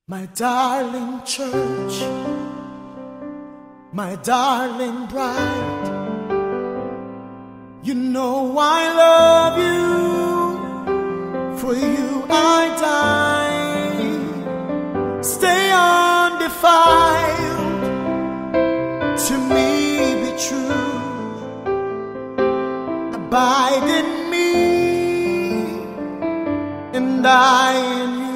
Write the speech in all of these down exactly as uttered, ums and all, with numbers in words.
My darling church, my darling bride, you know I love you, for you I die. Stay undefiled, to me be true, abide in me, and I in you.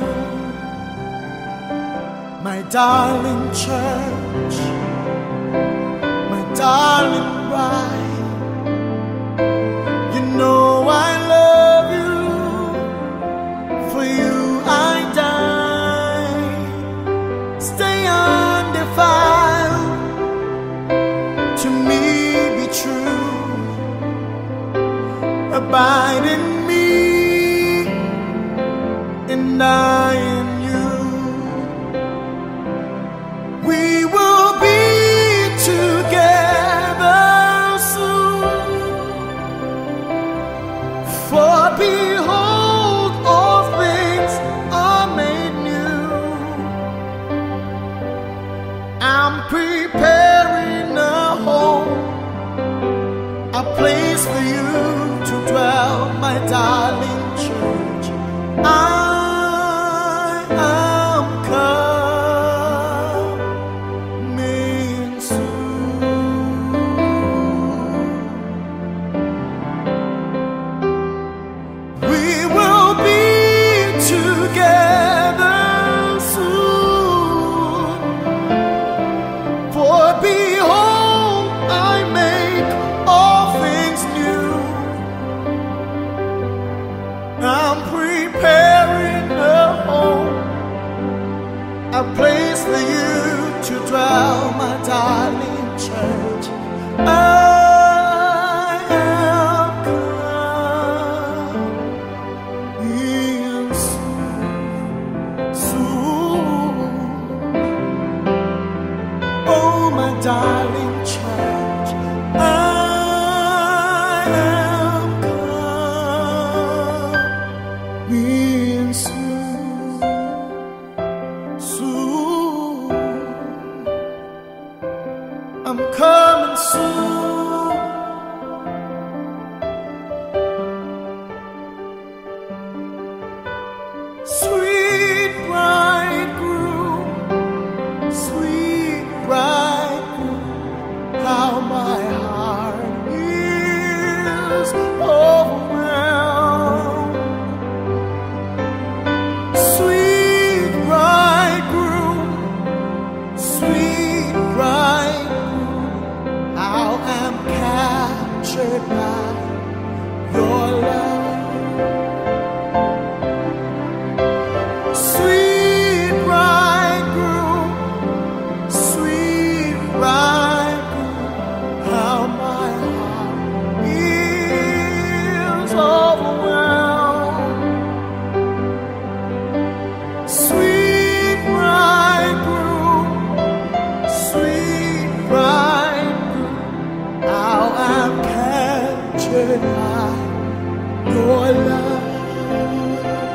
My darling church, my darling bride, you know I love you, for you I die. Stay undefiled, to me be true, abide in me, and I in you. We will be together soon, for behold, all things are made new. I'm preparing a home, a place for you to dwell, my darling church. I am coming soon. We will be together soon, for behold, I make all things new. I'm preparing a home, a place for you to dwell, my darling church. I am coming soon, soon. Oh, my darling church, I am coming soon, soon. I'm coming soon. Sweet bridegroom, sweet bridegroom, how my heart is overwhelmed. Sweet bridegroom, sweet bridegroom, how I'm captured by your love. Sweet bridegroom, sweet bridegroom, how my heart is overwhelmed. Sweet bridegroom, sweet bridegroom, how I'm captured by your love.